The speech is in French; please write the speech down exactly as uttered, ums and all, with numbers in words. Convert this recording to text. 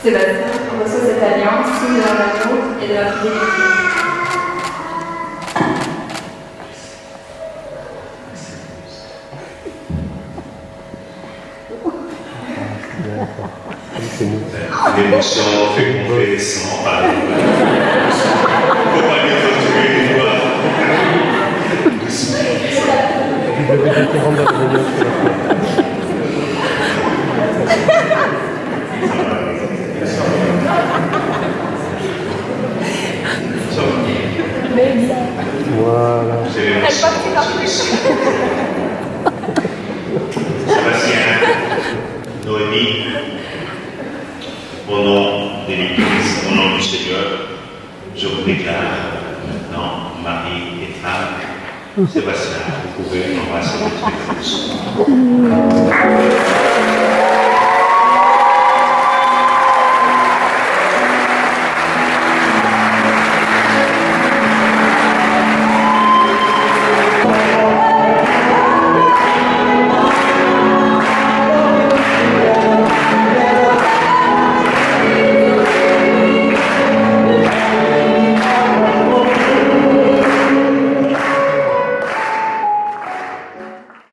Sébastien reçoit cette alliance, signe de leur amour et de leur fidélité. L'émotion fait qu'on fait sans parler. Il ne faut pas les torturer les doigts. Voilà. Elle partira plus. Sébastien, Noémie, au nom de l'Église, au nom du Seigneur, je vous déclare maintenant mari et femme. Sébastien, vous pouvez embrasser votre épouse.